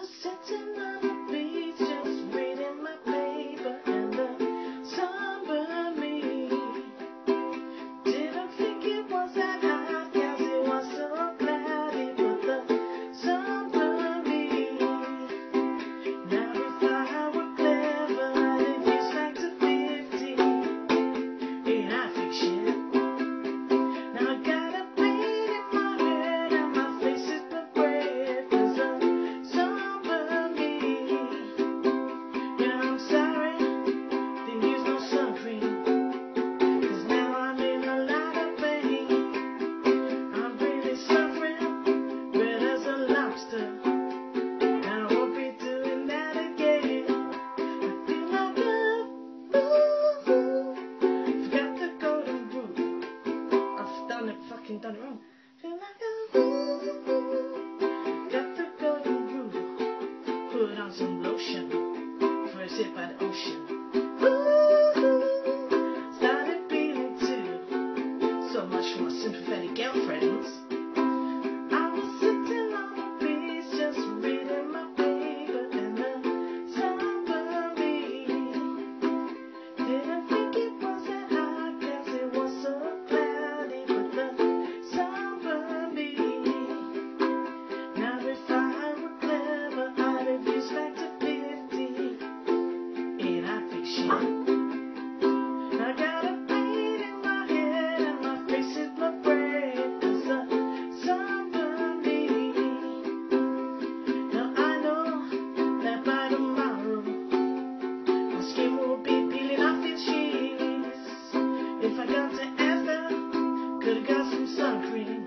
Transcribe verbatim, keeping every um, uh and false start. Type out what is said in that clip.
was sitting on the beach just reading my paper and the sunburned me. Didn't think it was that hot 'cause it was so cloudy, but the sunburned me. Now if I were clever, I'd reduce back to fifty. Ain't I fiction? Now I got a pain in my head and my face is but red 'cause the sunburned me. Yeah, I'm sorry, didn't use no sun cream 'cause now I'm in a lot of pain. I'm really suffering, red as a lobster. I won't be doing that again. I feel like a fool. Forgot the golden rule. I've done it, fucking done it wrong. Feel like a fool. Got the golden rule. Put on some lotion for a sit by the ocean. Ooh, started feeling too. So much for my sympathetic girlfriends. I was sitting on the beach just reading my paper and the sunburned me. Didn't think it was that hot 'cause it was so cloudy, but the sunburned me. Now if I were clever, I'd reduce back to fifty. Ain't I fiction? I got a pain in my head and my face is my brain 'cause the sunburned me. Now I know that by tomorrow my skin will be peeling off its cheeks. If I got to ask her, could've got some sun cream.